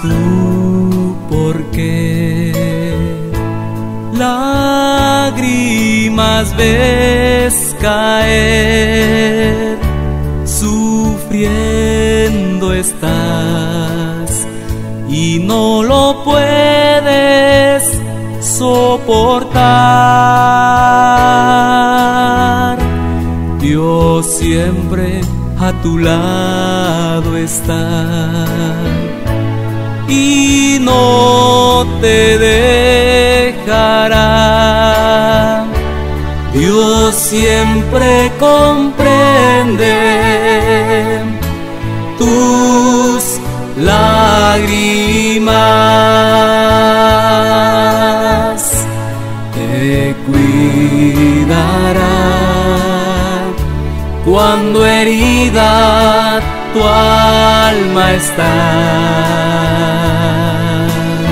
tú por qué lágrimas ves caer, sufriendo estás y no lo puedes soportar. Dios siempre a tu lado está y no te dejará. Dios siempre comprende tus lágrimas, te cuidará cuando herida tu alma está.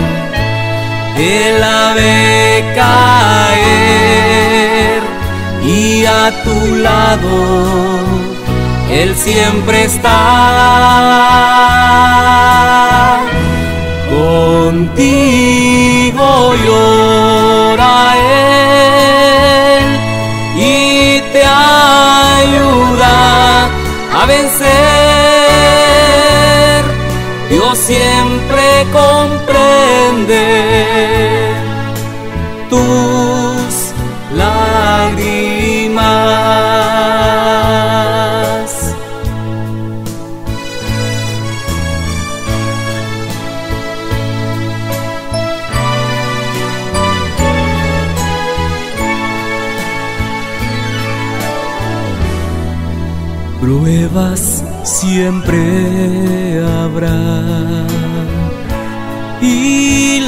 Él la ve caer y a tu lado Él siempre está. Contigo llora Él y te ayuda a vencer. Dios siempre comprende tus lágrimas. Pruebas siempre habrá y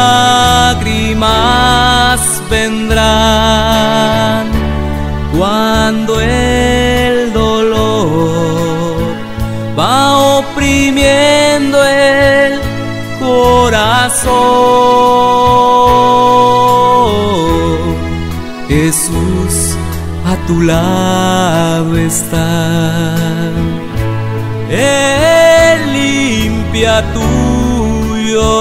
lágrimas vendrán cuando el dolor va oprimiendo el corazón. Jesús a tu lado está, Él limpia tu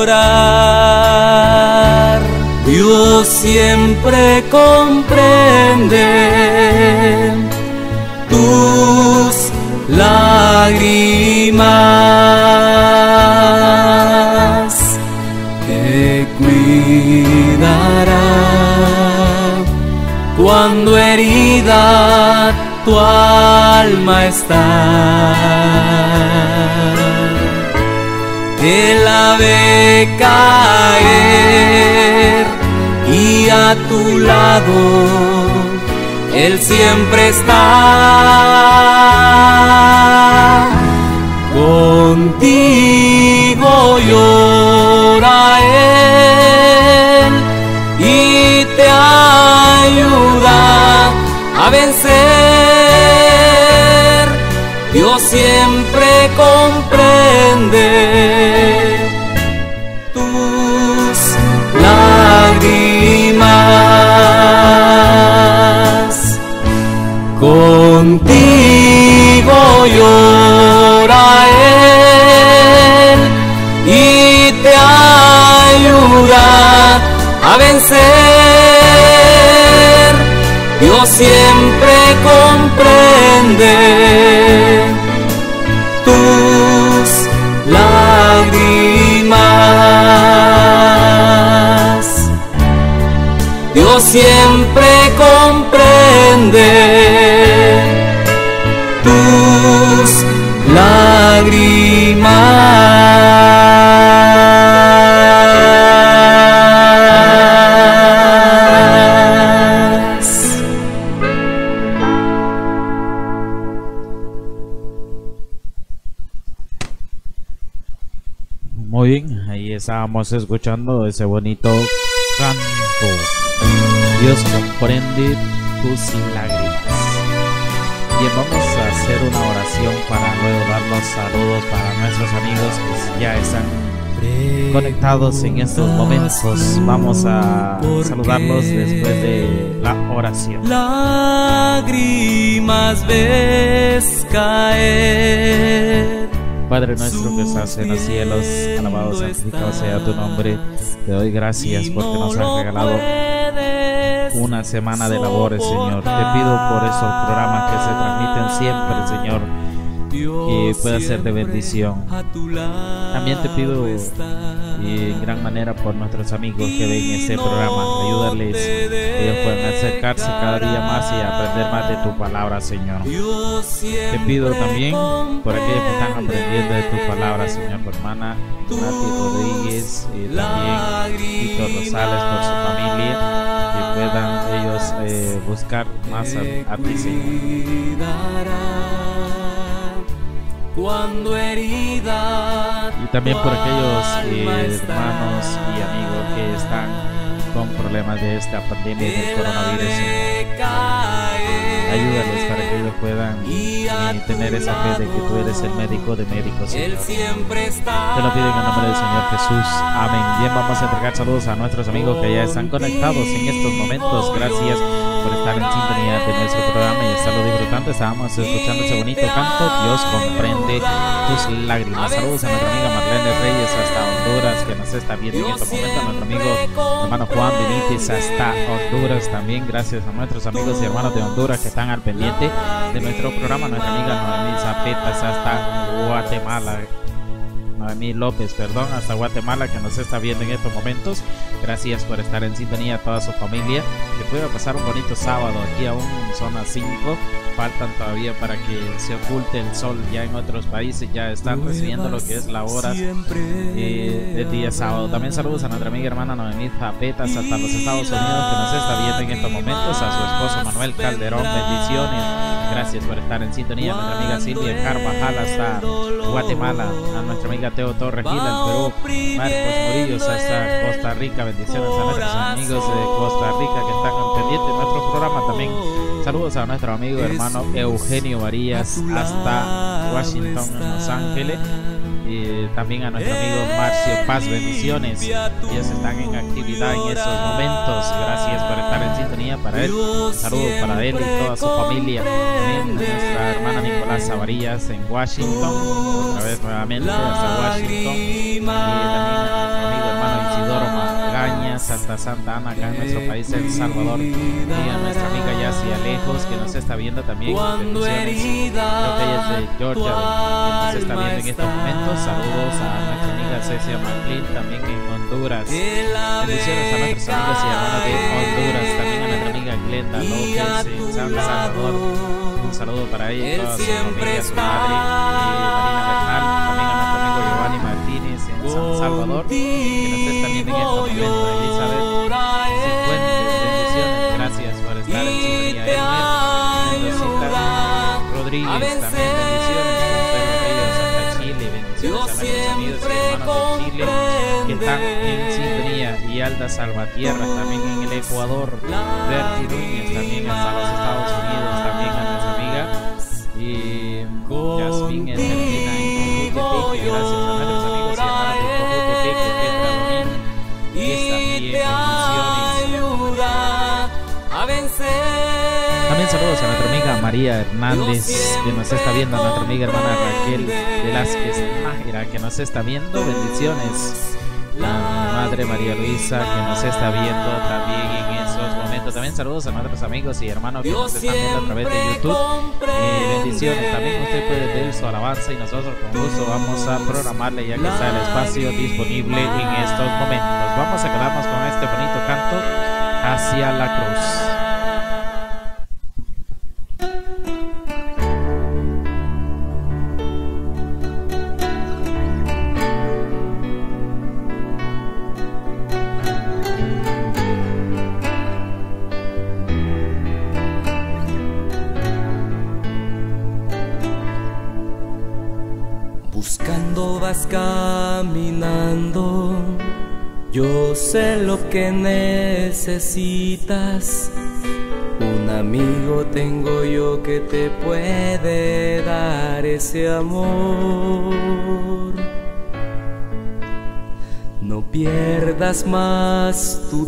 llorar. Dios siempre comprende tus lágrimas, te cuidará cuando herida tu alma está. Él la ve caer y a tu lado Él siempre está. Contigo llora Él y te ayuda a vencer. Dios siempre comprende tus lágrimas. Contigo llora Él y te ayuda a vencer. Dios siempre comprende tus lágrimas. Dios siempre comprende tus lágrimas. Muy bien, ahí estábamos escuchando ese bonito canto. Dios comprende tus lágrimas. Bien, vamos a hacer una oración para luego dar los saludos para nuestros amigos que ya están conectados en estos momentos. Vamos a saludarlos después de la oración. Lágrimas ves caer Padre nuestro que estás en los cielos, alabado, santificado sea tu nombre. Te doy gracias porque nos has regalado una semana de labores, Señor. Te pido por esos programas que se transmiten siempre, Señor, que pueda ser de bendición. También te pido en gran manera por nuestros amigos que ven este programa. Ayúdales, que ellos puedan acercarse cada día más y aprender más de tu palabra, Señor. Te pido también por aquellos que están aprendiendo de tu palabra, Señor, por hermana Nati Rodríguez y también Víctor Rosales, por su familia, que puedan ellos buscar más a ti, Señor. Y también por aquellos hermanos y amigos que están con problemas de esta pandemia del coronavirus, ayúdales para que ellos puedan tener esa fe de que tú eres el médico de médicos, Señor. Te lo pido en el nombre del Señor Jesús, amén. Bien, vamos a entregar saludos a nuestros amigos que ya están conectados en estos momentos. Gracias por estar en sintonía de nuestro programa y estarlo disfrutando. Estábamos escuchando ese bonito canto, Dios comprende tus lágrimas. Saludos a nuestra amiga Marlene Reyes hasta Honduras, que nos está viendo en estos momentos. A nuestro amigo hermano Juan Benítez hasta Honduras también. Gracias a nuestros amigos y hermanos de Honduras que están al pendiente de nuestro programa. Nuestra amiga Noemí Zapetas hasta Guatemala. Noemí López, perdón, hasta Guatemala, que nos está viendo en estos momentos. Gracias por estar en sintonía, a toda su familia. Que pueda pasar un bonito sábado. Aquí aún zona 5. Faltan todavía para que se oculte el sol. Ya en otros países ya están recibiendo lo que es la hora del día sábado. También saludos a nuestra amiga hermana Noemí Zapetas hasta los Estados Unidos, que nos está viendo en estos momentos. A su esposo Manuel Calderón, bendiciones. Gracias por estar en sintonía. A nuestra amiga Silvia Carvajal hasta Guatemala. A nuestra amiga Teo Torres Gila, el Perú. Marcos Morillos hasta Costa Rica. Bendiciones a nuestros amigos de Costa Rica que están pendientes de nuestro programa. También saludos a nuestro amigo hermano Eugenio Varías hasta Washington, en Los Ángeles. Y también a nuestro amigo Marcio Paz, bendiciones. Ellos están en actividad en esos momentos. Gracias por estar en sintonía para él. Saludos para él y toda su familia. También nuestra hermana Nicolasa Varías en Washington, otra vez nuevamente hasta Washington. Y también a nuestro amigo hermano Isidoro Magañas hasta Santa Ana, acá en nuestro país, El Salvador. Y a nuestra amiga Yassi Alejos, que nos está viendo también. Bendiciones. Creo que ella es de Georgia, que nos está viendo en estos momentos. Saludos a nuestra amiga Cecia McLean, también en Honduras. Bendiciones a nuestros amigos y hermanos de Honduras. También a nuestra amiga Glenda López en San Salvador. Un saludo para ella y toda su familia, su madre Marina Bernal. También a nuestro amigo Giovanni Martínez en San Salvador, que nos está viendo en este momento. Elizabeth Cifuentes, bendiciones. Gracias por estar en sintonía. Mendocita Rodríguez, también bendiciones. A nuestros amigos y hermanos de Chile que están en sintonía, y Alda Salvatierra también en el Ecuador, Berti Núñez también hasta los Estados Unidos, también a nuestra amiga y Yasmín Eterina en Cojutepeque. Gracias a nuestros amigos y hermanos de Cojutepeque, Petra Domín, y también bendiciones. También saludos a nuestra amiga María Hernández, que nos está viendo, a nuestra amiga hermana Raquel Velázquez Nájera, que nos está viendo. Bendiciones. A mi madre María Luisa, que nos está viendo también en esos momentos. También saludos a nuestros amigos y hermanos que nos están viendo a través de YouTube. Bendiciones. También usted puede pedir su alabanza y nosotros con gusto vamos a programarle, ya que está el espacio disponible en estos momentos. Vamos a quedarnos con este bonito canto, Hacia la Cruz. Vas caminando, yo sé lo que necesitas. Un amigo tengo yo que te puede dar ese amor. No pierdas más tu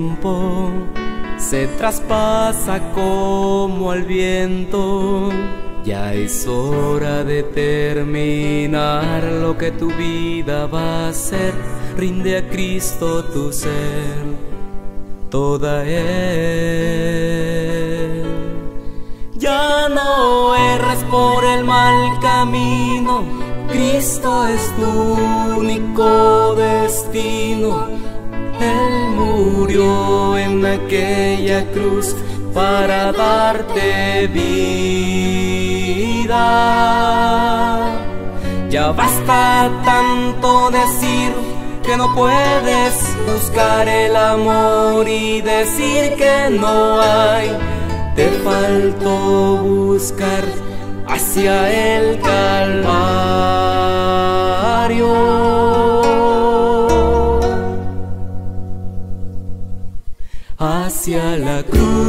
tiempo, se traspasa como el viento. Ya es hora de terminar lo que tu vida va a ser. Rinde a Cristo tu ser, toda Él. Ya no erres por el mal camino, Cristo es tu único destino. Él murió en aquella cruz para darte vida. Ya basta tanto decir que no puedes buscar el amor y decir que no hay. Te faltó buscar hacia el Calvario. Hacia la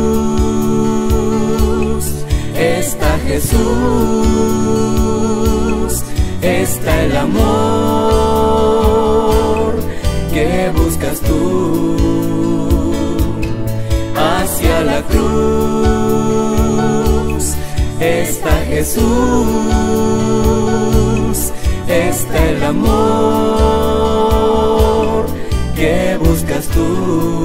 cruz está Jesús, está el amor que buscas tú. Hacia la cruz está Jesús, está el amor que buscas tú.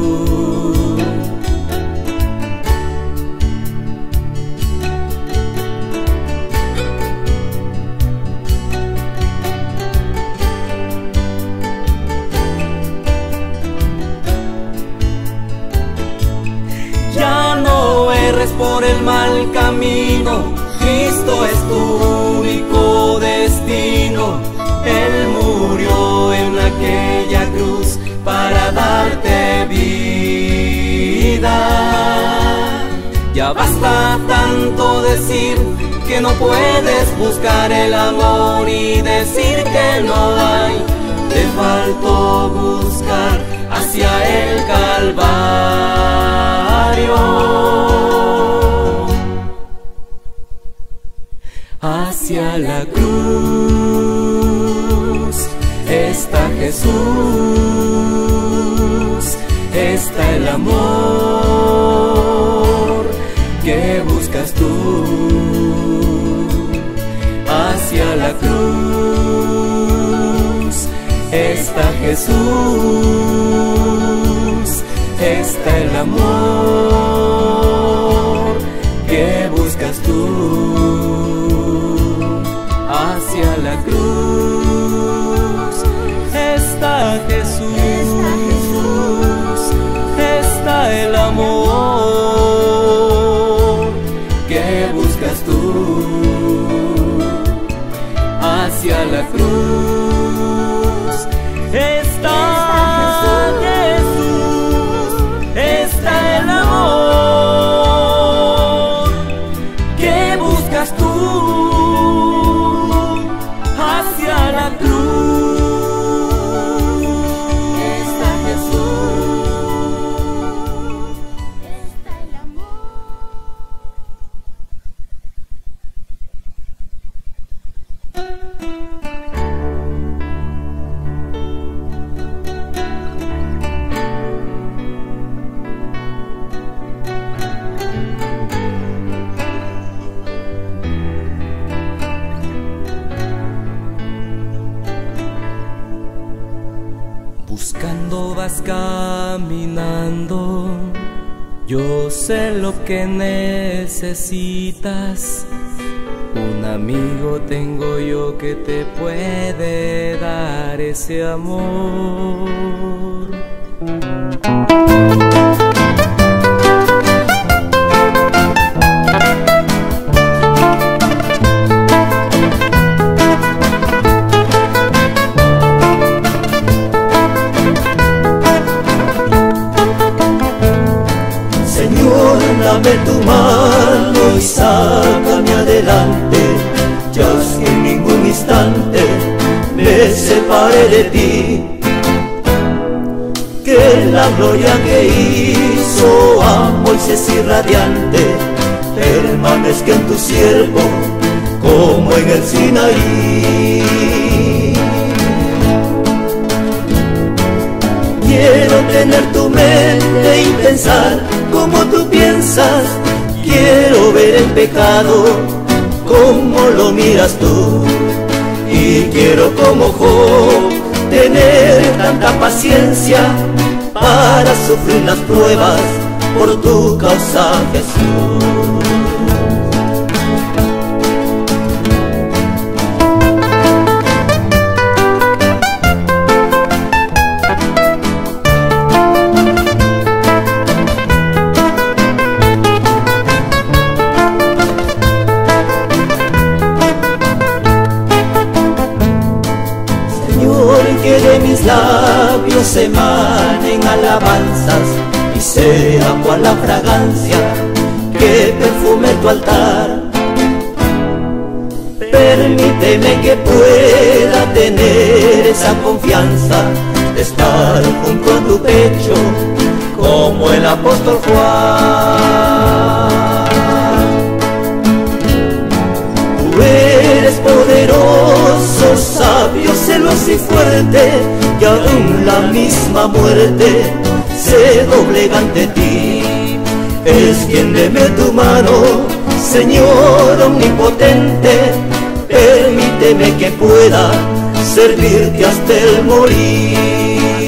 Por el mal camino, Cristo es tu único destino. Él murió en aquella cruz para darte vida. Ya basta tanto decir que no puedes buscar el amor y decir que no hay. Te faltó buscar hacia el Calvario. Hacia la cruz está Jesús, está el amor que buscas tú. Hacia la cruz está Jesús, está el amor que buscas tú. Hacia la cruz está Jesús, está el amor que buscas tú. Hacia la cruz está Jesús, está el amor que buscas tú. Hacia la cruz está Jesús, está el amor. Buscando vas caminando, yo sé lo que necesitas. Un amigo tengo yo que te puede dar ese amor. Dame tu mano y sácame adelante, ya que en ningún instante me separe de ti. Que la gloria que hizo a Moisés irradiante permanezca en tu siervo como en el Sinaí. Quiero tener tu mente y pensar como tú piensas. Quiero ver el pecado como lo miras tú. Y quiero como Job tener tanta paciencia para sufrir las pruebas por tu causa, Jesús. Labios emanen alabanzas y sea cual la fragancia que perfume tu altar. Permíteme que pueda tener esa confianza de estar junto a tu pecho como el apóstol Juan. Tú eres poderoso, sabio, celoso y fuerte, que aún la misma muerte se doblega ante ti. Extiéndeme tu mano, Señor omnipotente, permíteme que pueda servirte hasta el morir.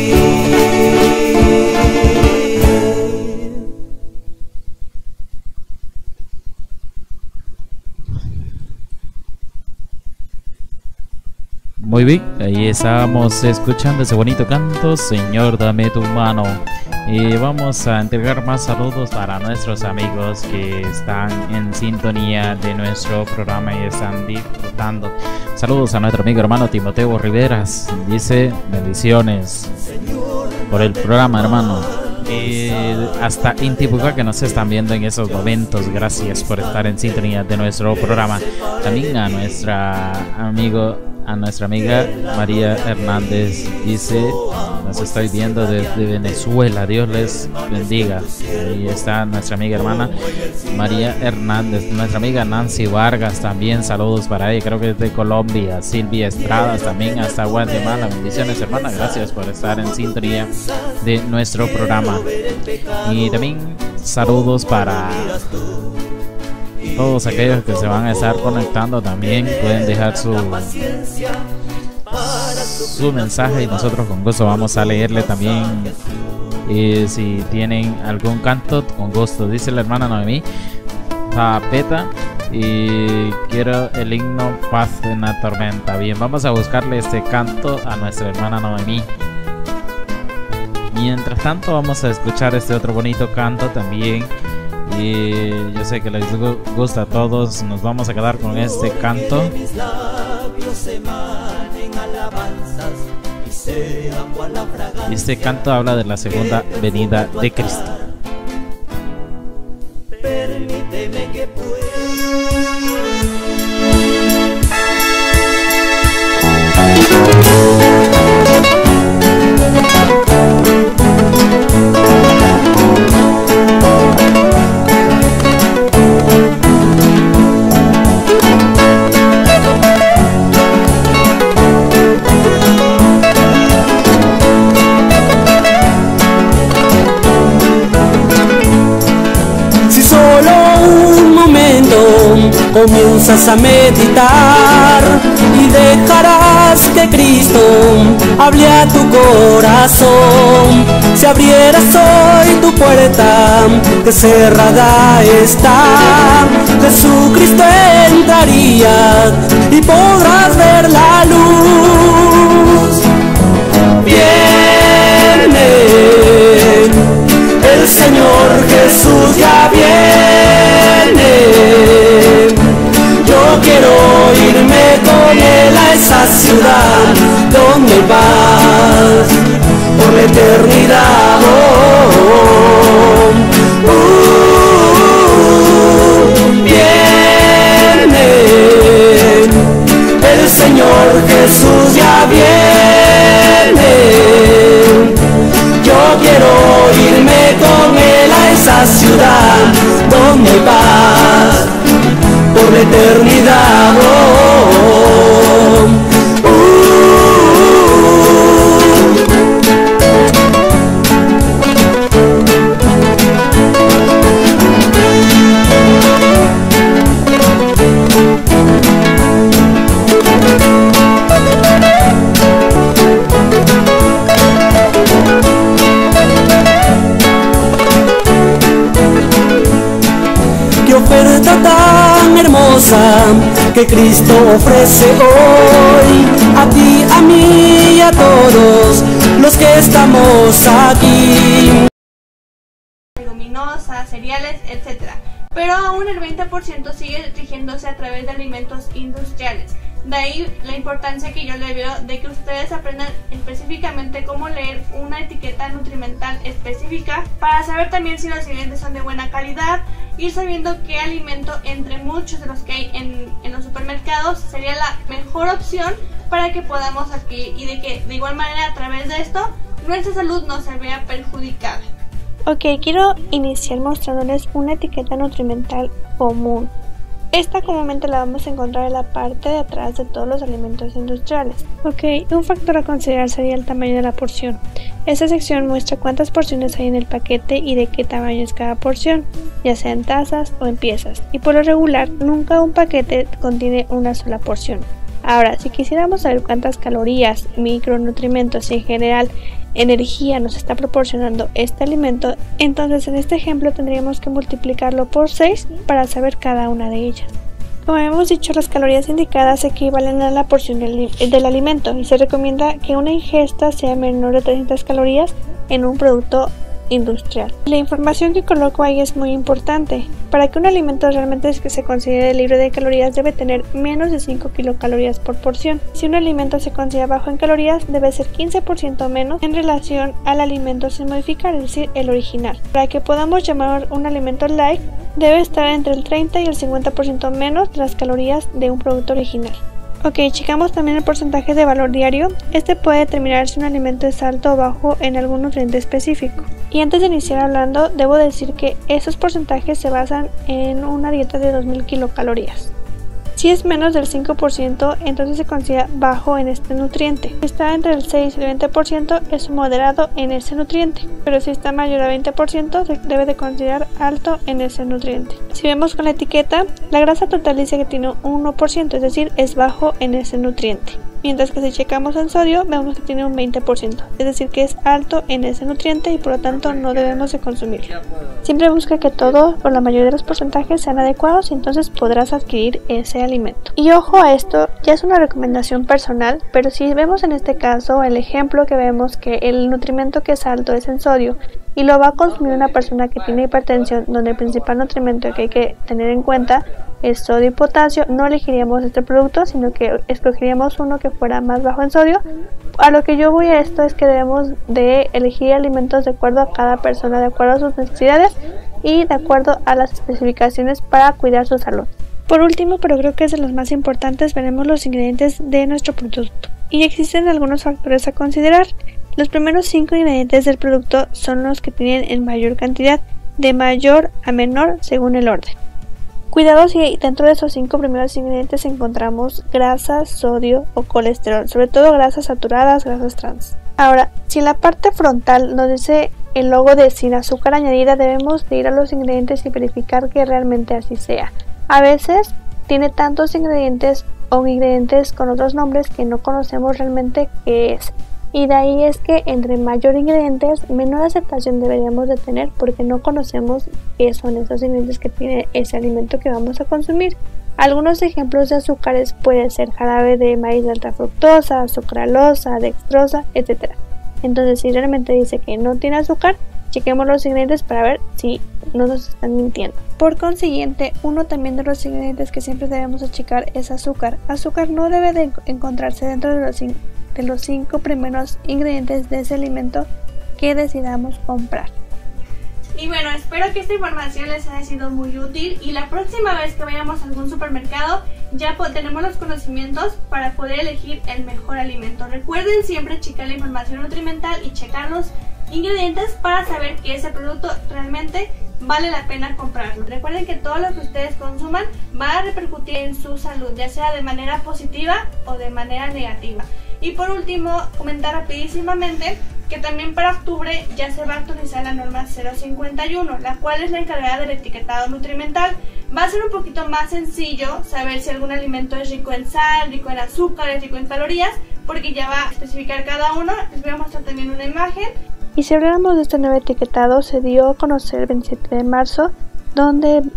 Muy bien, ahí estábamos escuchando ese bonito canto, Señor, dame tu mano. Y vamos a entregar más saludos para nuestros amigos que están en sintonía de nuestro programa y están disfrutando. Saludos a nuestro amigo hermano Timoteo Riveras, dice bendiciones por el programa, hermano. Hasta Intibucá, que nos están viendo en esos momentos, gracias por estar en sintonía de nuestro programa. También a nuestra amiga María Hernández, dice, nos estoy viendo desde Venezuela, Dios les bendiga. Ahí está nuestra amiga hermana María Hernández. Nuestra amiga Nancy Vargas también, saludos para ella, creo que es de Colombia. Silvia Estrada también hasta Guatemala, bendiciones hermana, gracias por estar en sintonía de nuestro programa. Y también saludos para todos aquellos que se van a estar conectando, también pueden dejar su mensaje y nosotros con gusto vamos a leerle también. Y si tienen algún canto, con gusto. Dice la hermana Noemí Zapeta, y quiero el himno Paz en la tormenta. Bien, vamos a buscarle este canto a nuestra hermana Noemí. Mientras tanto vamos a escuchar este otro bonito canto también, y yo sé que les gusta a todos. Nos vamos a quedar con este canto. Este canto habla de la segunda venida de Cristo. Permíteme que comienzas a meditar y dejarás que Cristo hable a tu corazón. Si abrieras hoy tu puerta, que cerrada está, Jesucristo entraría y podrás ver la luz. Viene, el Señor Jesús ya viene. Yo quiero irme con Él a esa ciudad donde hay paz por la eternidad. Viene, el Señor Jesús ya viene. Yo quiero irme con Él a esa ciudad donde hay paz por la eternidad. luminosa que Cristo ofrece hoy a ti, a mí y a todos los que estamos aquí. Leguminosas, cereales, etc. Pero aún el 20% sigue rigiéndose a través de alimentos industriales. De ahí la importancia que yo le veo de que ustedes aprendan específicamente cómo leer una etiqueta nutrimental específica para saber también si los ingredientes son de buena calidad, ir sabiendo qué alimento entre muchos de los que hay en los supermercados sería la mejor opción para que podamos adquirir y de que de igual manera a través de esto nuestra salud no se vea perjudicada. Ok, quiero iniciar mostrándoles una etiqueta nutrimental común. Esta comúnmente la vamos a encontrar en la parte de atrás de todos los alimentos industriales. Ok, un factor a considerar sería el tamaño de la porción. Esta sección muestra cuántas porciones hay en el paquete y de qué tamaño es cada porción, ya sea en tazas o en piezas. Y por lo regular, nunca un paquete contiene una sola porción. Ahora, si quisiéramos saber cuántas calorías, micronutrientes y en general energía nos está proporcionando este alimento, entonces en este ejemplo tendríamos que multiplicarlo por 6 para saber cada una de ellas. Como hemos dicho, las calorías indicadas equivalen a la porción del alimento y se recomienda que una ingesta sea menor de 300 calorías en un producto industrial. La información que coloco ahí es muy importante. Para que un alimento realmente se considere libre de calorías debe tener menos de 5 kilocalorías por porción. Si un alimento se considera bajo en calorías debe ser 15% menos en relación al alimento sin modificar, es decir, el original. Para que podamos llamar un alimento light debe estar entre el 30 y el 50% menos de las calorías de un producto original. Ok, checamos también el porcentaje de valor diario. Este puede determinar si un alimento es alto o bajo en algún nutriente específico. Y antes de iniciar hablando, debo decir que esos porcentajes se basan en una dieta de 2000 kilocalorías. Si es menos del 5%, entonces se considera bajo en este nutriente. Si está entre el 6 y el 20%, es moderado en ese nutriente. Pero si está mayor al 20%, se debe de considerar alto en ese nutriente. Si vemos con la etiqueta, la grasa total dice que tiene un 1%, es decir, es bajo en ese nutriente. Mientras que si checamos en sodio, vemos que tiene un 20%, es decir, que es alto en ese nutriente y por lo tanto no debemos de consumirlo. Siempre busca que todo o la mayoría de los porcentajes sean adecuados y entonces podrás adquirir ese alimento. Y ojo a esto, ya es una recomendación personal, pero si vemos en este caso el ejemplo que vemos que el nutrimento que es alto es en sodio y lo va a consumir una persona que tiene hipertensión, donde el principal nutrimento que hay que tener en cuenta es sodio y potasio, no elegiríamos este producto, sino que escogeríamos uno que fuera más bajo en sodio. A lo que yo voy a esto es que debemos de elegir alimentos de acuerdo a cada persona, de acuerdo a sus necesidades y de acuerdo a las especificaciones para cuidar su salud. Por último, pero creo que es de los más importantes, veremos los ingredientes de nuestro producto. Y existen algunos factores a considerar. Los primeros 5 ingredientes del producto son los que tienen en mayor cantidad, de mayor a menor según el orden. Cuidado si dentro de esos 5 primeros ingredientes encontramos grasa, sodio o colesterol, sobre todo grasas saturadas, grasas trans. Ahora, si en la parte frontal nos dice el logo de sin azúcar añadida, debemos de ir a los ingredientes y verificar que realmente así sea. A veces tiene tantos ingredientes o ingredientes con otros nombres que no conocemos realmente qué es. Y de ahí es que entre mayor ingredientes, menor aceptación deberíamos de tener porque no conocemos qué son esos ingredientes que tiene ese alimento que vamos a consumir. Algunos ejemplos de azúcares pueden ser jarabe de maíz de alta fructosa, sucralosa, dextrosa, etc. Entonces si realmente dice que no tiene azúcar, chequemos los ingredientes para ver si no nos están mintiendo. Por consiguiente, uno también de los ingredientes que siempre debemos de checar es azúcar. Azúcar no debe de encontrarse dentro de los 5 primeros ingredientes de ese alimento que decidamos comprar. Y bueno, espero que esta información les haya sido muy útil y la próxima vez que vayamos a algún supermercado ya tenemos los conocimientos para poder elegir el mejor alimento. Recuerden siempre checar la información nutrimental y checar los ingredientes para saber que ese producto realmente vale la pena comprarlo. Recuerden que todo lo que ustedes consuman va a repercutir en su salud, ya sea de manera positiva o de manera negativa. Y por último, comentar rapidísimamente que también para octubre ya se va a actualizar la norma 051, la cual es la encargada del etiquetado nutrimental. Va a ser un poquito más sencillo saber si algún alimento es rico en sal, rico en azúcar, rico en calorías, porque ya va a especificar cada uno. Les voy a mostrar también una imagen. Y si hablamos de este nuevo etiquetado, se dio a conocer el 27 de marzo, donde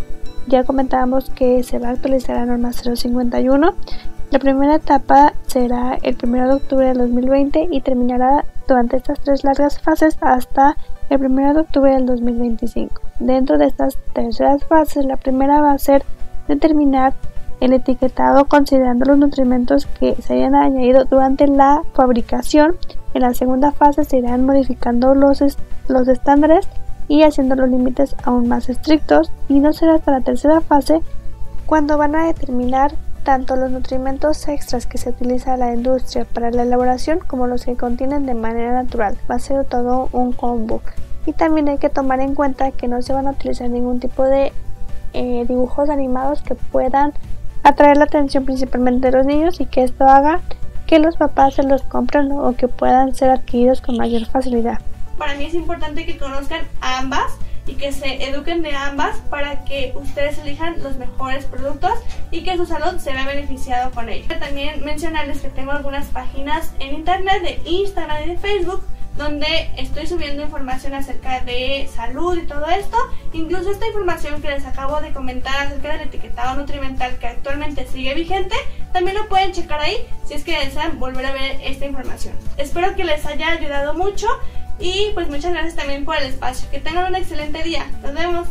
ya comentábamos que se va a actualizar la norma 051. La primera etapa será el 1 de octubre del 2020 y terminará durante estas 3 largas fases hasta el 1 de octubre del 2025. Dentro de estas terceras fases, la primera va a ser determinar el etiquetado considerando los nutrimentos que se hayan añadido durante la fabricación. En la segunda fase se irán modificando los estándares y haciendo los límites aún más estrictos, y no será hasta la tercera fase cuando van a determinar tanto los nutrimentos extras que se utiliza la industria para la elaboración como los que contienen de manera natural. Va a ser todo un combo. Y también hay que tomar en cuenta que no se van a utilizar ningún tipo de dibujos animados que puedan atraer la atención principalmente de los niños, y que esto haga que los papás se los compren o que puedan ser adquiridos con mayor facilidad. Para mí es importante que conozcan a ambas y que se eduquen de ambas para que ustedes elijan los mejores productos y que su salud se vea beneficiado con ello. También mencionarles que tengo algunas páginas en internet de Instagram y de Facebook donde estoy subiendo información acerca de salud y todo esto. Incluso esta información que les acabo de comentar acerca del etiquetado nutrimental que actualmente sigue vigente, también lo pueden checar ahí si es que desean volver a ver esta información. Espero que les haya ayudado mucho y pues muchas gracias también por el espacio. Que tengan un excelente día. Nos vemos.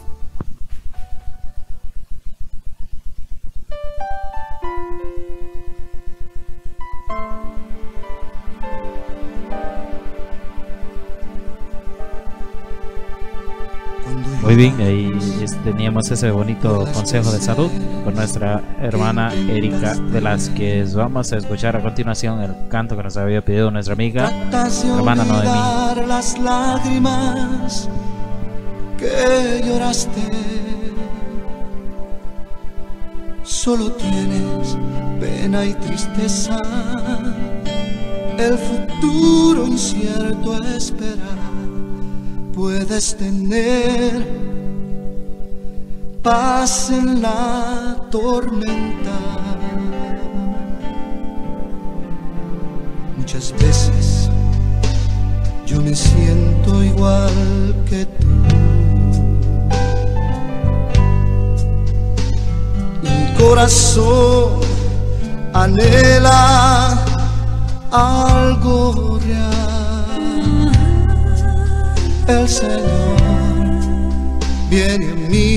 Muy bien, ahí teníamos ese bonito consejo de salud con nuestra hermana Erika Velázquez. Vamos a escuchar a continuación el canto que nos había pedido nuestra amiga hermana Noemí. Las lágrimas que lloraste, solo tienes pena y tristeza, el futuro incierto espera. Puedes tener paz en la tormenta. Muchas veces yo me siento igual que tú. Mi corazón anhela algo real. El Señor viene a mí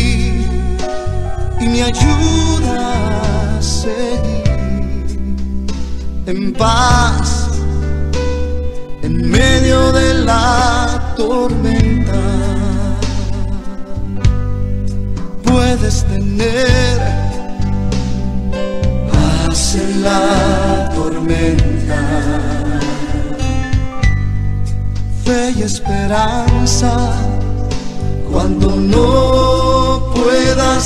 y me ayuda a seguir en paz en medio de la tormenta. Puedes tener paz en la tormenta, fe y esperanza cuando no puedas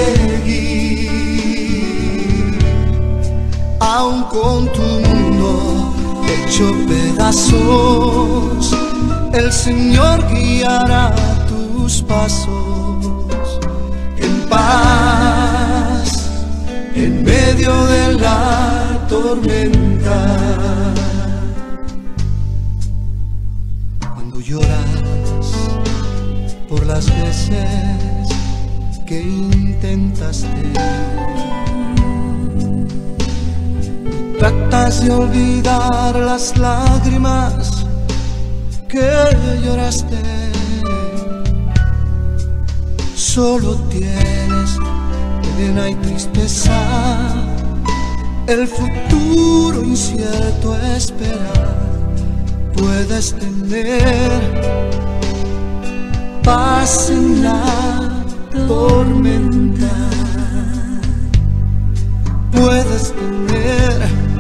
seguir, aun con tu mundo hecho pedazos, el Señor guiará tus pasos en paz en medio de la tormenta. Lloras por las veces que intentaste, tratas de olvidar las lágrimas que lloraste. Solo tienes pena y tristeza, el futuro incierto espera. Puedes tener paz en la tormenta. Puedes tener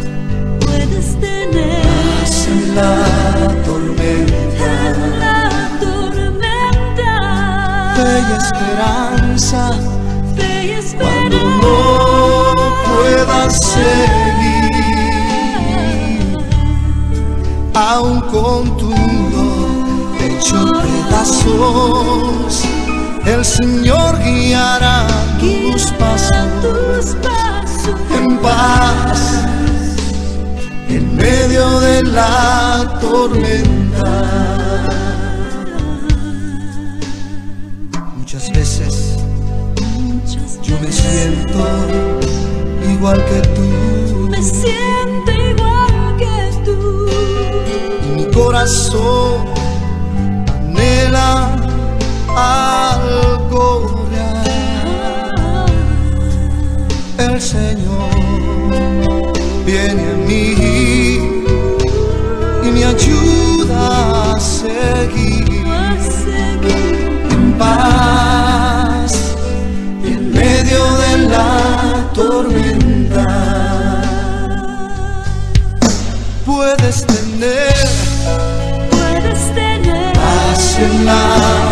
paz en la tormenta. Fe y esperanza cuando no puedas seguir, aun con tu mundo hecho pedazos, el Señor guiará tus pasos en paz en medio de la tormenta. Muchas veces Yo me siento igual que tú. Me siento igual que tú. Y mi corazón anhela algo real. El Señor viene a mí y me ayuda a seguir en paz en medio de la tormenta. Puedes tener paz en la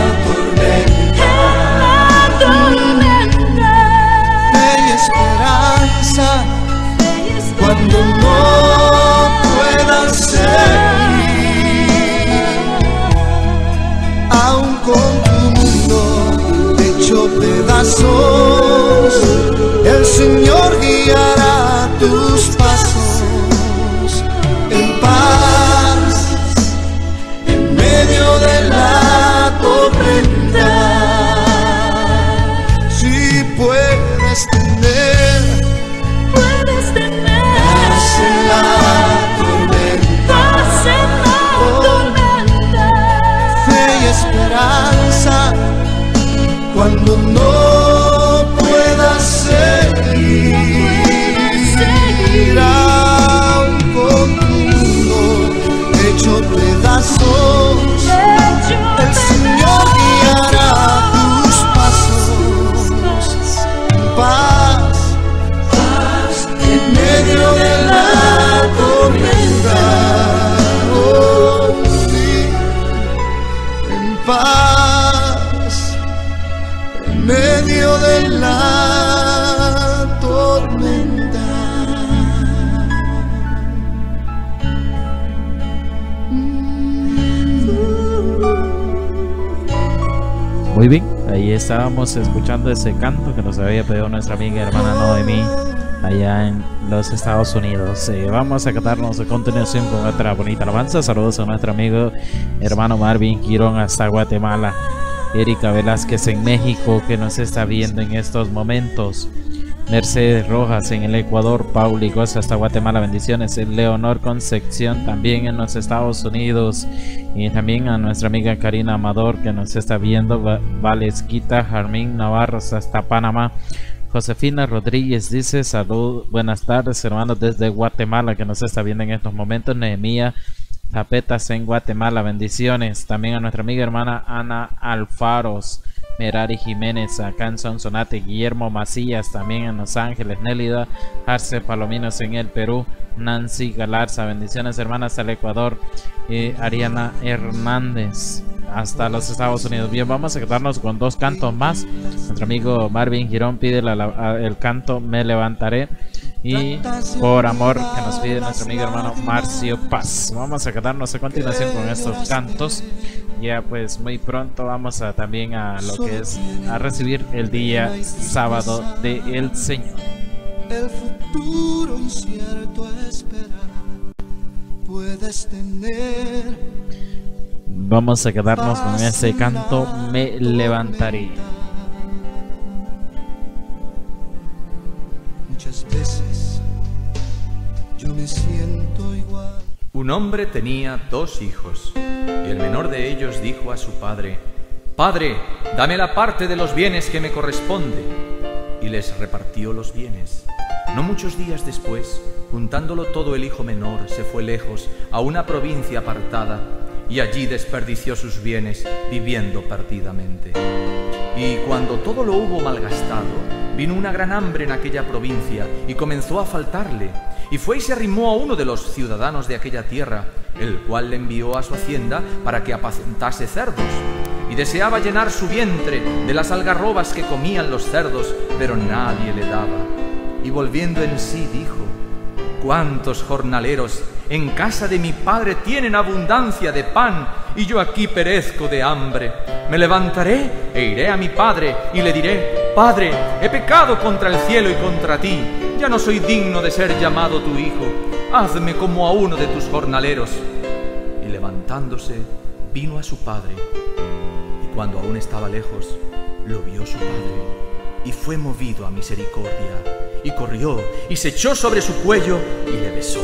tormenta, fe y esperanza cuando no puedas seguir, aún con tu mundo hecho pedazos, el Señor guiará tus pasos en paz en medio de la tormenta. Si puedes tener paz en la tormenta, fe y esperanza cuando no puedas seguir, aún con tu mundo hecho pedazos, el Señor guiará tus pasos en paz en medio de la tormenta. Oh, sí, en paz en medio de la tormenta. Muy bien, ahí estábamos escuchando ese canto que nos había pedido nuestra amiga y hermana Noemí allá en los Estados Unidos. Vamos a cantarnos a continuación con otra bonita alabanza. Saludos a nuestro amigo hermano Marvin Quirón hasta Guatemala, Erika Velázquez en México que nos está viendo en estos momentos, Mercedes Rojas en el Ecuador, Pauli Goza hasta Guatemala, bendiciones. Leonor Concepción también en los Estados Unidos, y también a nuestra amiga Karina Amador que nos está viendo, Valesquita Jarmín Navarro hasta Panamá. Josefina Rodríguez dice salud, buenas tardes hermanos desde Guatemala que nos está viendo en estos momentos. Nehemía Tapetas en Guatemala, bendiciones. También a nuestra amiga hermana Ana Alfaros, Merari Jiménez acá en Sonsonate, Guillermo Macías también en Los Ángeles, Nélida Arce Palominos en el Perú, Nancy Galarza, bendiciones hermanas al Ecuador, Ariana Hernández hasta los Estados Unidos. Bien, vamos a quedarnos con dos cantos más. Nuestro amigo Marvin Girón pide el canto Me Levantaré, y Por Amor que nos pide nuestro amigo hermano Marcio Paz. Vamos a quedarnos a continuación con estos cantos. Ya pues muy pronto vamos a también a lo que es a recibir el día sábado del Señor. El futuro incierto esperar puedes tener. Vamos a quedarnos con ese canto Me Levantaré. Muchas veces yo me siento igual. Un hombre tenía 2 hijos, y el menor de ellos dijo a su padre: «Padre, dame la parte de los bienes que me corresponde». Y les repartió los bienes. No muchos días después, juntándolo todo, el hijo menor se fue lejos a una provincia apartada, y allí desperdició sus bienes viviendo perdidamente. Y cuando todo lo hubo malgastado, vino una gran hambre en aquella provincia y comenzó a faltarle. Y fue y se arrimó a uno de los ciudadanos de aquella tierra, el cual le envió a su hacienda para que apacentase cerdos. Y deseaba llenar su vientre de las algarrobas que comían los cerdos, pero nadie le daba. Y volviendo en sí dijo: «¿Cuántos jornaleros en casa de mi padre tienen abundancia de pan, y yo aquí perezco de hambre? Me levantaré e iré a mi padre y le diré: Padre, he pecado contra el cielo y contra ti, ya no soy digno de ser llamado tu hijo, hazme como a uno de tus jornaleros». Y levantándose, vino a su padre, y cuando aún estaba lejos, lo vio su padre, y fue movido a misericordia, y corrió, y se echó sobre su cuello, y le besó.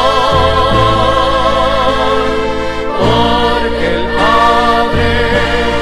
Porque el Padre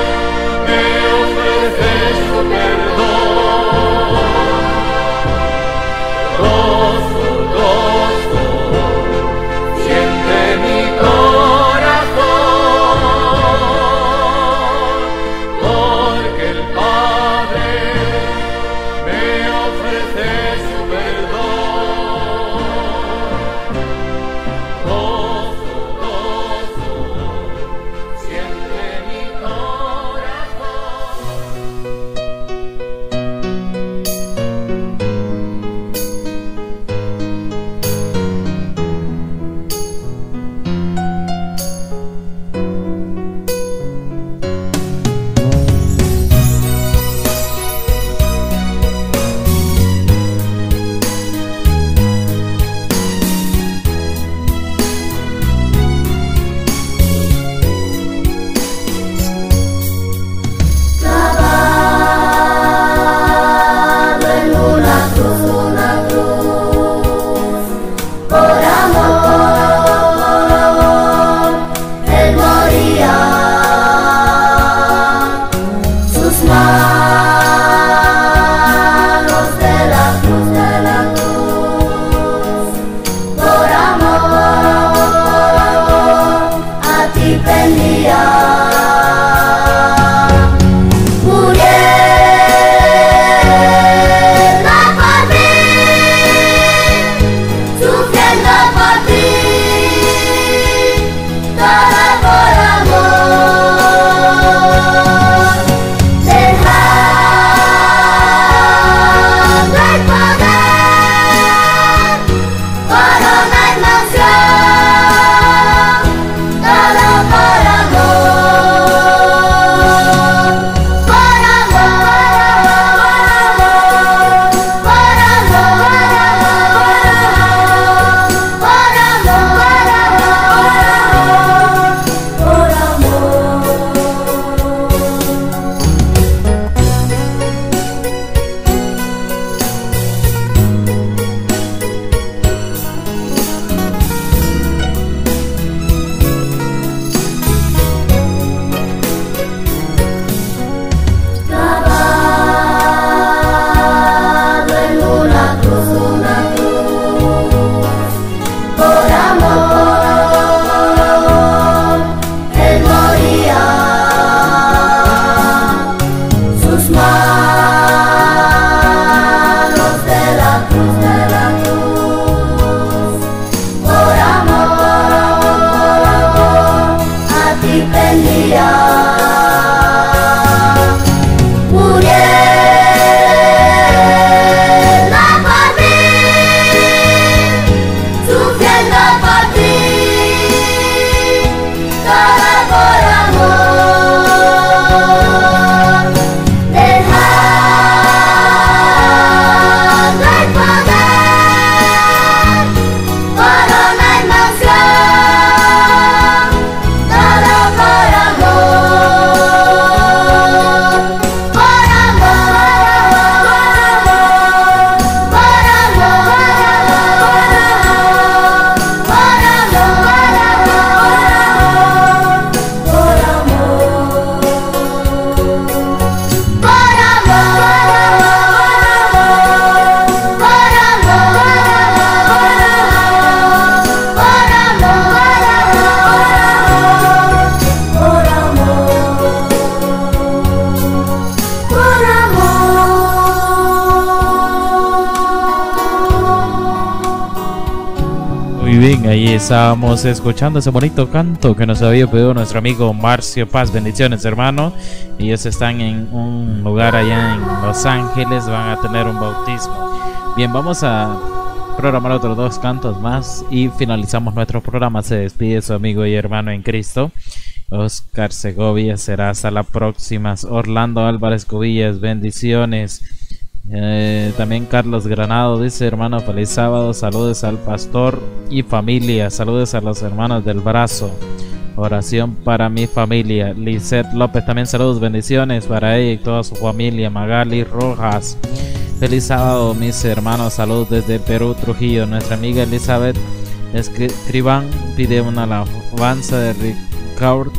Bien, ahí estábamos escuchando ese bonito canto que nos había pedido nuestro amigo Marcio Paz. Bendiciones, hermano. Ellos están en un lugar allá en Los Ángeles, van a tener un bautismo. Bien, vamos a programar otros 2 cantos más y finalizamos nuestro programa. Se despide su amigo y hermano en Cristo, Oscar Segovia. Será hasta la próxima. Orlando Álvarez Cubillas, bendiciones. También Carlos Granado dice: hermano, feliz sábado, saludos al pastor y familia, saludos a los hermanos del brazo, oración para mi familia. Lisette López también saludos, bendiciones para ella y toda su familia. Magali Rojas, feliz sábado mis hermanos, saludos desde Perú, Trujillo. Nuestra amiga Elizabeth Escribán pide una alabanza de Ricardo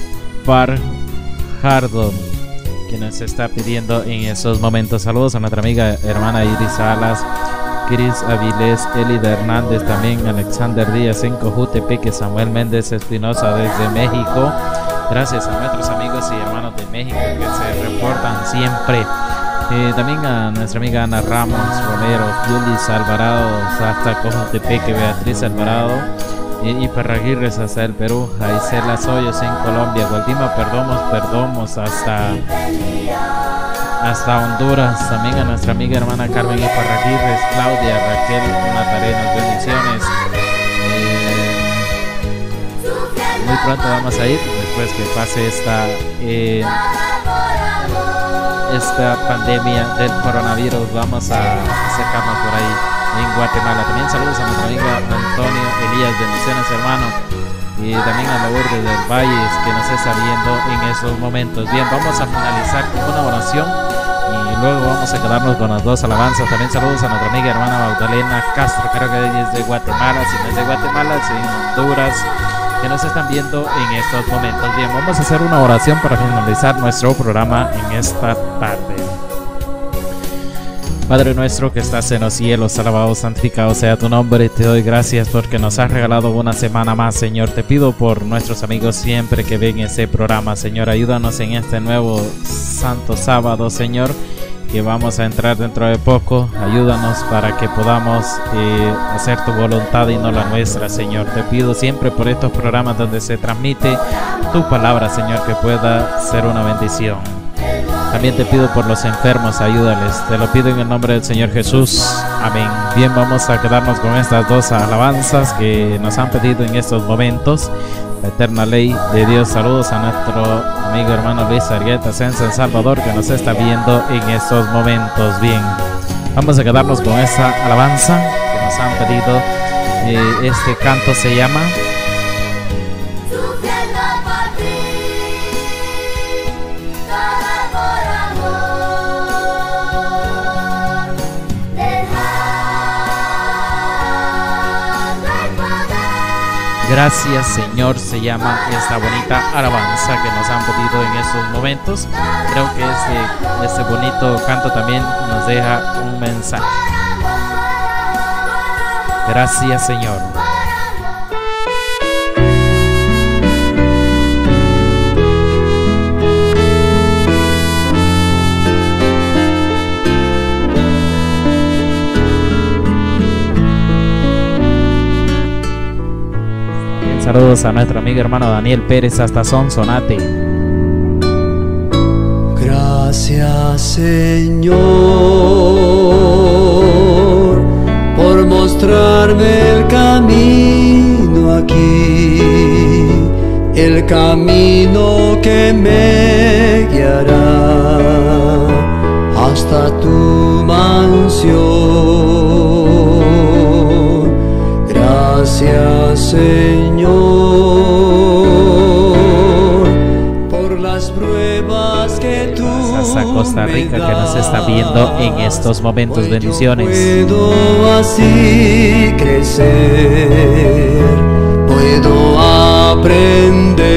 Parjardo, que nos está pidiendo en esos momentos. Saludos a nuestra amiga hermana Iris Salas, Cris Avilés, Elida Hernández, también Alexander Díaz en Cojutepeque, Samuel Méndez Espinosa desde México. Gracias a nuestros amigos y hermanos de México que se reportan siempre. También a nuestra amiga Ana Ramos Romero, Julis Alvarado hasta Cojutepeque, Beatriz Alvarado y Perraguirres hasta el Perú, Aisela Hoyos en Colombia, Gualdima Perdomos hasta Honduras. También a nuestra amiga hermana Carmen y Perraguirres, Claudia, Raquel Natarenos, bendiciones. Muy pronto vamos a ir, después que pase esta pandemia del coronavirus, vamos a acercarnos por ahí en Guatemala. También saludos a nuestra amiga Antonio Elías, bendiciones hermano, y también a Lourdes del Valle que nos está viendo en esos momentos. Bien, vamos a finalizar con una oración y luego vamos a quedarnos con las 2 alabanzas. También saludos a nuestra amiga hermana Magdalena Castro, creo que ella es de Guatemala, si no es de Guatemala, es en Honduras, que nos están viendo en estos momentos. Bien, vamos a hacer una oración para finalizar nuestro programa en esta tarde. Padre nuestro que estás en los cielos, alabado, santificado sea tu nombre. Te doy gracias porque nos has regalado una semana más, Señor. Te pido por nuestros amigos siempre que ven este programa, Señor. Ayúdanos en este nuevo santo sábado, Señor, que vamos a entrar dentro de poco. Ayúdanos para que podamos hacer tu voluntad y no la nuestra, Señor. Te pido siempre por estos programas donde se transmite tu palabra, Señor, que pueda ser una bendición. También te pido por los enfermos, ayúdales. Te lo pido en el nombre del Señor Jesús. Amén. Bien, vamos a quedarnos con estas 2 alabanzas que nos han pedido en estos momentos. La eterna ley de Dios. Saludos a nuestro amigo hermano Luis Arguetas en San Salvador que nos está viendo en estos momentos. Bien, vamos a quedarnos con esta alabanza que nos han pedido. Este canto se llama Gracias Señor, se llama esta bonita alabanza que nos han pedido en estos momentos. Creo que este bonito canto también nos deja un mensaje. Gracias Señor. Saludos a nuestro amigo hermano Daniel Pérez hasta Sonsonate. Gracias Señor por mostrarme el camino aquí, el camino que me guiará hasta tu mansión. Gracias Señor por las pruebas que tú hasta Costa Rica que nos está viendo en estos momentos. Bendiciones. Puedo así crecer, puedo aprender.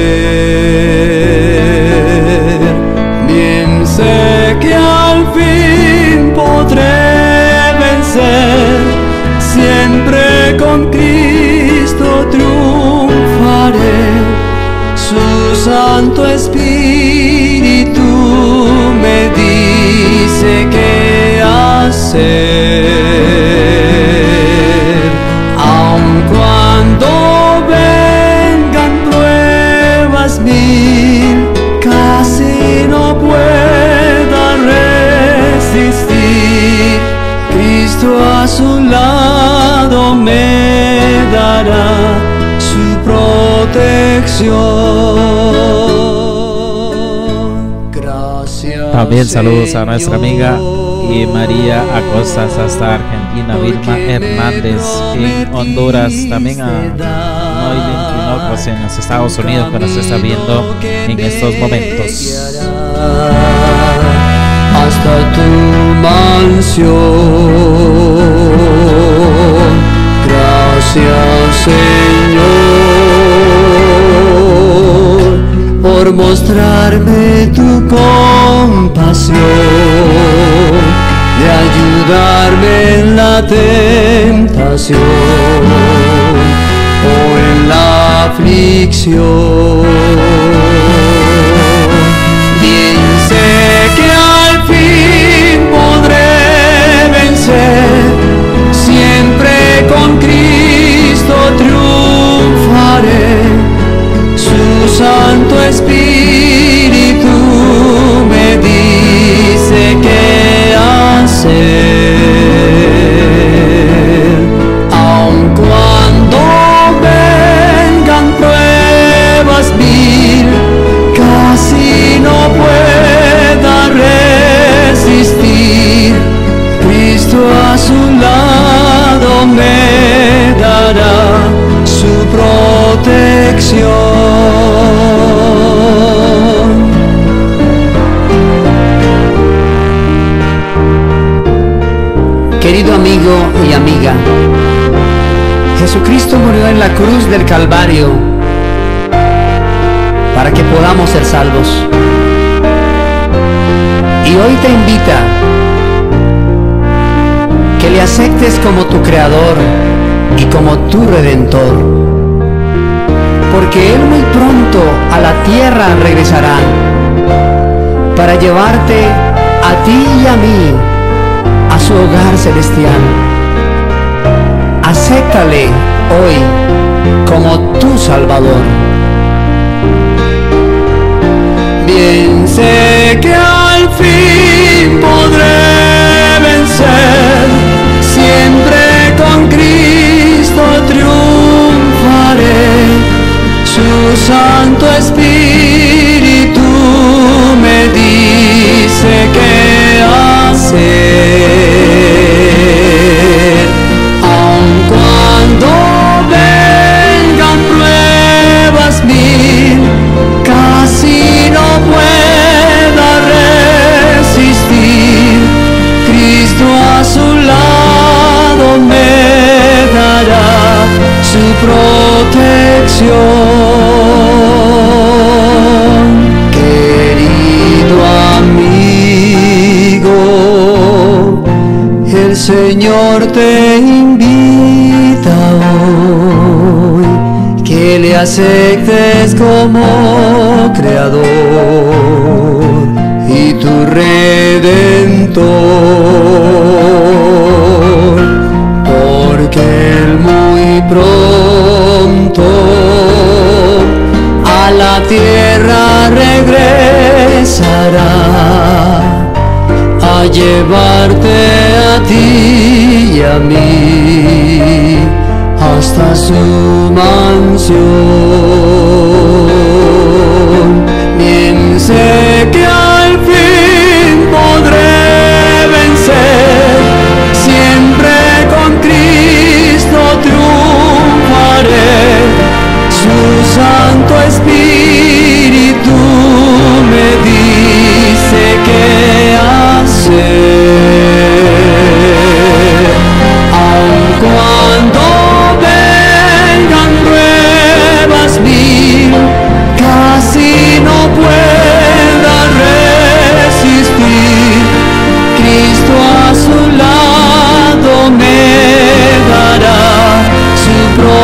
Bien sé que al fin podré vencer, siempre con Cristo triunfaré. Su Santo Espíritu me dice qué hacer, aun cuando protección. Gracias. También saludos a nuestra amiga y María Acostas hasta Argentina, Vilma Hernández en Honduras, también a Noilin Trinocos en los Estados Unidos que nos está viendo en estos momentos. Hasta tu mansión. Gracias, Señor, por mostrarme tu compasión, de ayudarme en la tentación o en la aflicción. Bien sé que al fin podré vencer, siempre con Cristo triunfaré. Su Santo Espíritu me dice qué hacer. Aun cuando vengan pruebas mil, casi no pueda resistir. Cristo a su lado me dará su protección. Querido amigo y amiga, Jesucristo murió en la cruz del Calvario para que podamos ser salvos. Y hoy te invita que le aceptes como tu Creador y como tu Redentor, porque Él muy pronto a la tierra regresará para llevarte a ti y a mí a su hogar celestial. Acéptale hoy como tu Salvador. Bien sé que al fin podré vencer, siempre con Cristo triunfaré. Su Santo Espíritu me dice qué hacer. Aun cuando vengan pruebas mil, casi no pueda resistir. Cristo a su lado me dará su protección. Querido amigo, el Señor te invita hoy que le aceptes como Creador y tu Redentor, porque Él muy pronto a la tierra regresará a llevarte a ti y a mí hasta su mansión. Bien sé que al fin podré vencer, siempre con Cristo triunfaré. Su Santo Espíritu me dice qué hacer. Aun cuando vengan pruebas mil, casi no pueda resistir. Cristo a su lado me dará su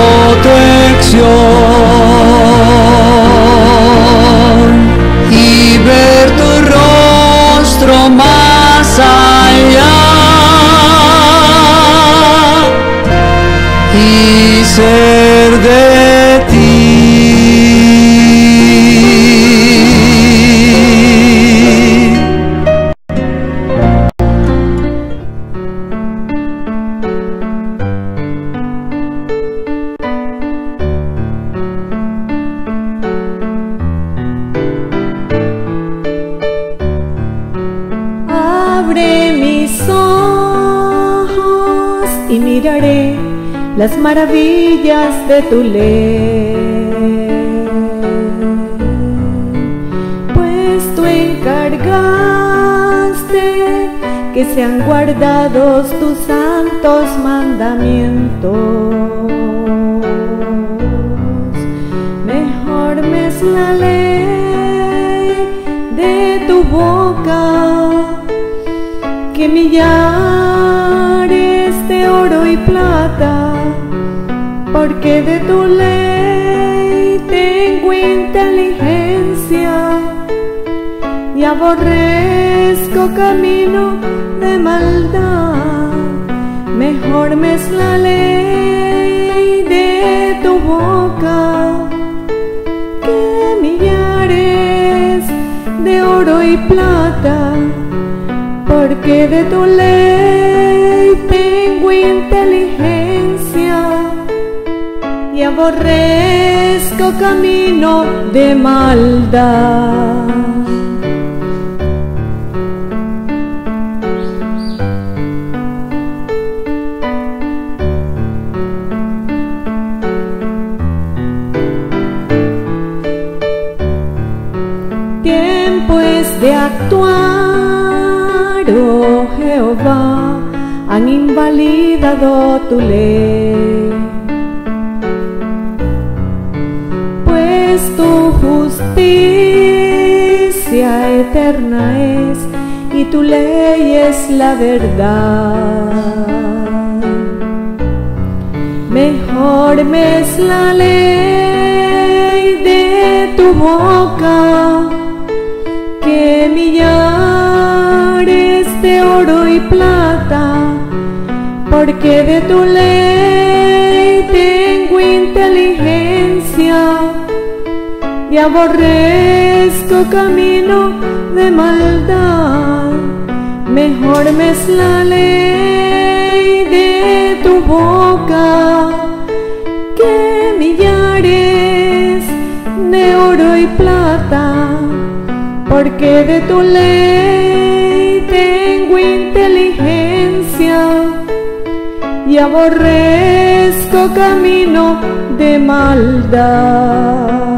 protección y ver tu rostro más allá y ser de ti. miraré las maravillas de tu ley, pues tú encargaste que sean guardados tus santos mandamientos. Mejor me es la ley de tu boca que millares de oro y plata, porque de tu ley tengo inteligencia y aborrezco camino de maldad. Mejor me es la ley de tu boca que millares de oro y plata, porque de tu ley tengo inteligencia y aborrezco camino de maldad. Tiempo es de actuar, oh Jehová, han invalidado tu ley, pues tu justicia eterna es y tu ley es la verdad. Mejor me es la ley de tu boca que millares de oro y plata, porque de tu ley tengo inteligencia y aborrezco camino de maldad. Mejor me es la ley de tu boca que millares de oro y plata, porque de tu ley tengo inteligencia y aborrezco camino de maldad.